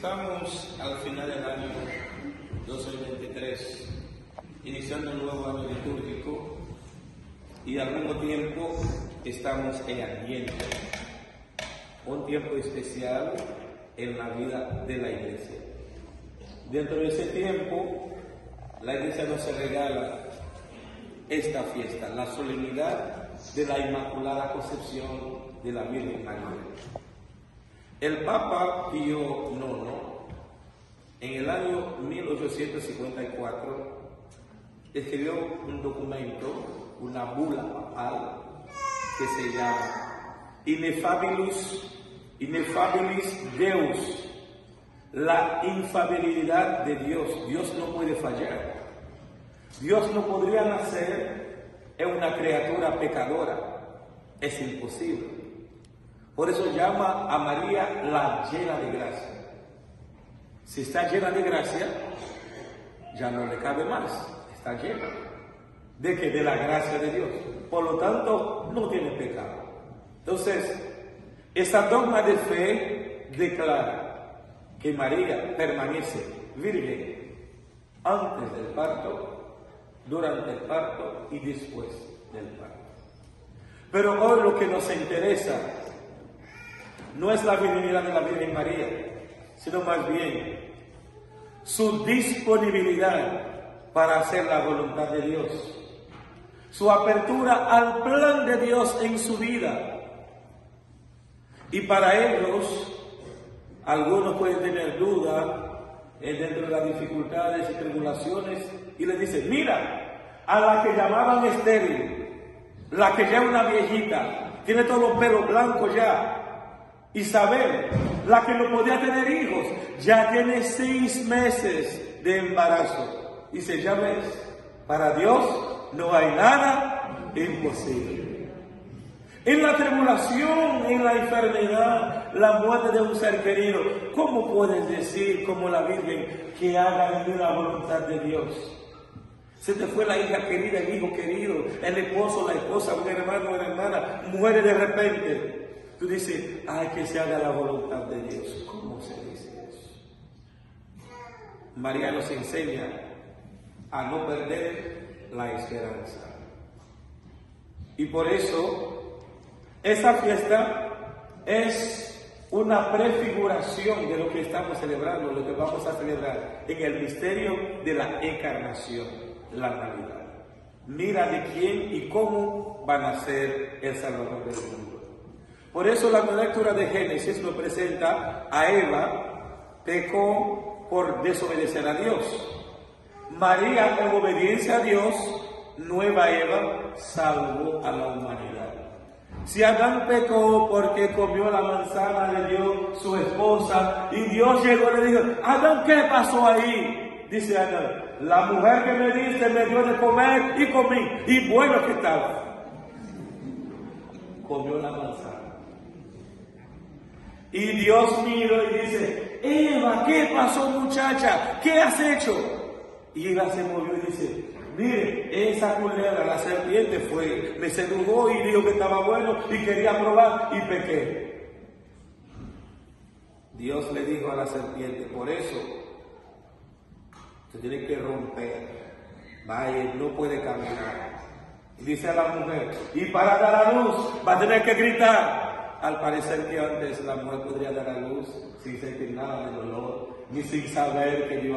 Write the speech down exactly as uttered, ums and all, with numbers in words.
Estamos al final del año dos mil veintitrés, iniciando un nuevo año litúrgico y al mismo tiempo estamos en Adviento, un tiempo especial en la vida de la Iglesia. Dentro de ese tiempo, la Iglesia nos regala esta fiesta, la solemnidad de la Inmaculada Concepción de la Virgen María. El Papa Pío nono, en el año mil ochocientos cincuenta y cuatro, escribió un documento, una bula papal, que se llama Ineffabilis, Ineffabilis Deus, la infalibilidad de Dios. Dios no puede fallar. Dios no podría nacer en una criatura pecadora. Es imposible. Por eso llama a María la llena de gracia. Si está llena de gracia, ya no le cabe más. Está llena. ¿De qué? De la gracia de Dios. Por lo tanto, no tiene pecado. Entonces, esa dogma de fe declara que María permanece virgen antes del parto, durante el parto y después del parto. Pero hoy lo que nos interesa no es la virginidad de la Virgen María, sino más bien su disponibilidad para hacer la voluntad de Dios, su apertura al plan de Dios en su vida. Y para ellos, algunos pueden tener duda eh, dentro de las dificultades y tribulaciones, y le dicen: mira, a la que llamaban estéril, la que ya es una viejita, tiene todos los pelos blancos ya, Isabel, la que no podía tener hijos, ya tiene seis meses de embarazo. Dice: ya ves, para Dios no hay nada imposible. En la tribulación, en la enfermedad, la muerte de un ser querido, ¿cómo puedes decir, como la Virgen, que haga la voluntad de Dios? Se te fue la hija querida, el hijo querido, el esposo, la esposa, un hermano, una hermana, muere de repente. Tú dices: ay, que se haga la voluntad de Dios. ¿Cómo se dice eso? María nos enseña a no perder la esperanza. Y por eso, esa fiesta es una prefiguración de lo que estamos celebrando, lo que vamos a celebrar en el misterio de la encarnación, la Navidad. Mira de quién y cómo va a nacer el Salvador del mundo. Por eso la lectura de Génesis nos presenta a Eva, pecó por desobedecer a Dios. María, en obediencia a Dios, nueva Eva, salvó a la humanidad. Si Adán pecó porque comió la manzana, le dio su esposa, y Dios llegó y le dijo: Adán, ¿qué pasó ahí? Dice Adán: la mujer que me diste me dio de comer y comí, y bueno que estaba. Comió la manzana. Y Dios miró y dice: Eva, ¿qué pasó, muchacha? ¿Qué has hecho? Y Eva se movió y dice: mire, esa culebra, la serpiente, fue, me sedujo y dijo que estaba bueno y quería probar y pequé. Dios le dijo a la serpiente: por eso se tiene que romper, vaya, no puede caminar. Y dice a la mujer: y para dar a luz va a tener que gritar. Al parecer que antes la mujer podría dar a luz sin sentir nada de dolor, ni sin saber que Dios